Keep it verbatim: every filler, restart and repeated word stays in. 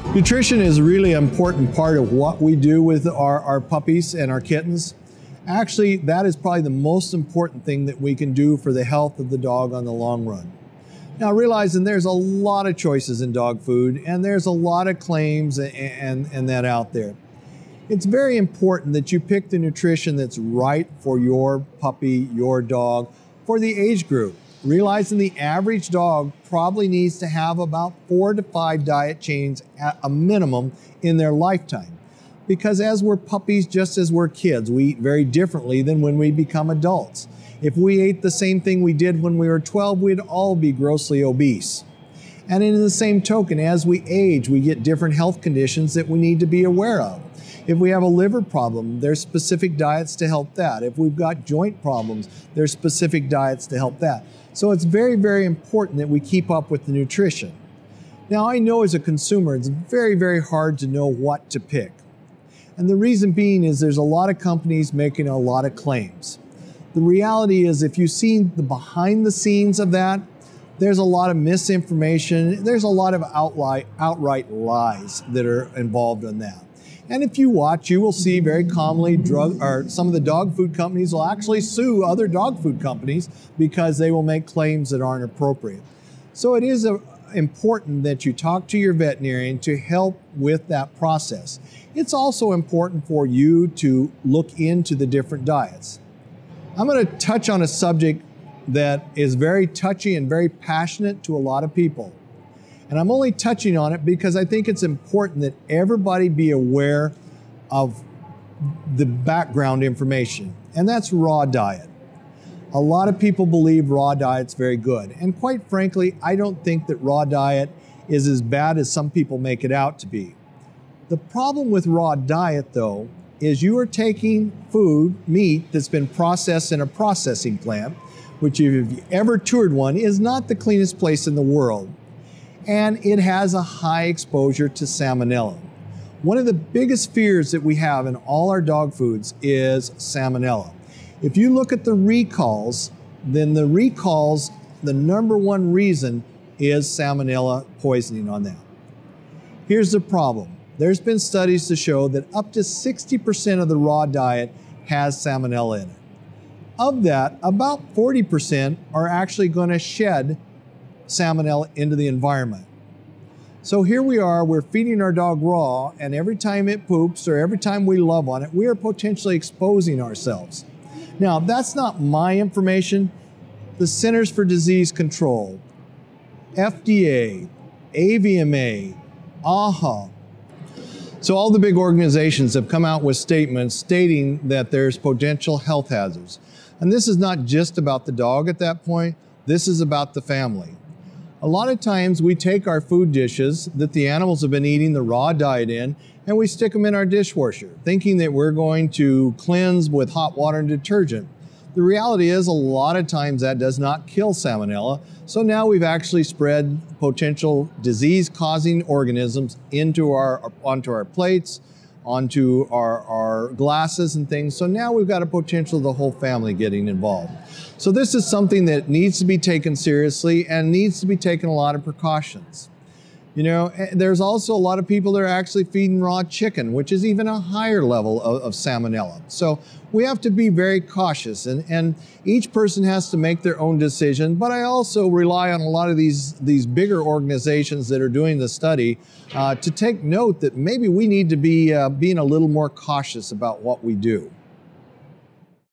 Nutrition is a really important part of what we do with our, our puppies and our kittens. Actually, that is probably the most important thing that we can do for the health of the dog on the long run. Now, realizing there's a lot of choices in dog food and there's a lot of claims and, and, and that out there. It's very important that you pick the nutrition that's right for your puppy, your dog, for the age group. Realizing the average dog probably needs to have about four to five diet changes at a minimum in their lifetime. Because as we're puppies, just as we're kids, we eat very differently than when we become adults. If we ate the same thing we did when we were twelve, we'd all be grossly obese. And in the same token, as we age, we get different health conditions that we need to be aware of. If we have a liver problem, there's specific diets to help that. If we've got joint problems, there's specific diets to help that. So it's very, very important that we keep up with the nutrition. Now, I know as a consumer, it's very, very hard to know what to pick. And the reason being is there's a lot of companies making a lot of claims. The reality is if you've seen the behind the scenes of that, there's a lot of misinformation. There's a lot of outright, outright lies that are involved in that. And if you watch, you will see very commonly drug, or some of the dog food companies will actually sue other dog food companies because they will make claims that aren't appropriate. So it is a, important that you talk to your veterinarian to help with that process. It's also important for you to look into the different diets. I'm going to touch on a subject that is very touchy and very passionate to a lot of people. And I'm only touching on it because I think it's important that everybody be aware of the background information, and that's raw diet. A lot of people believe raw diet's very good, and quite frankly, I don't think that raw diet is as bad as some people make it out to be. The problem with raw diet, though, is you are taking food, meat, that's been processed in a processing plant, which if you've ever toured one, is not the cleanest place in the world. And it has a high exposure to salmonella. One of the biggest fears that we have in all our dog foods is salmonella. If you look at the recalls, then the recalls, the number one reason is salmonella poisoning on them. Here's the problem. There's been studies to show that up to sixty percent of the raw diet has salmonella in it. Of that, about forty percent are actually going to shed salmonella into the environment. So here we are, we're feeding our dog raw, and every time it poops or every time we love on it, we are potentially exposing ourselves. Now, that's not my information. The Centers for Disease Control, F D A, A V M A, A H A. So all the big organizations have come out with statements stating that there's potential health hazards. And this is not just about the dog at that point, this is about the family. A lot of times we take our food dishes that the animals have been eating the raw diet in and we stick them in our dishwasher, thinking that we're going to cleanse with hot water and detergent. The reality is a lot of times that does not kill salmonella, so now we've actually spread potential disease-causing organisms into our, onto our plates, onto our, our glasses and things. So now we've got a potential of the whole family getting involved. So this is something that needs to be taken seriously and needs to be taken a lot of precautions. You know, there's also a lot of people that are actually feeding raw chicken, which is even a higher level of, of salmonella. So we have to be very cautious, and, and each person has to make their own decision. But I also rely on a lot of these, these bigger organizations that are doing the study uh, to take note that maybe we need to be uh, being a little more cautious about what we do.